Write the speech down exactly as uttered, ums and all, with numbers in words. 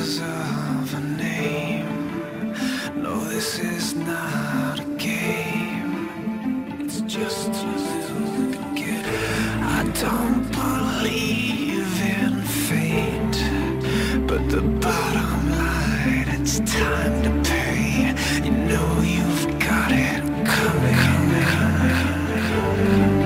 because of a name. No, this is not a game. It's just a little kid. I don't believe in fate, but the bottom line, it's time to pay. You know you've got it coming, coming, coming, coming.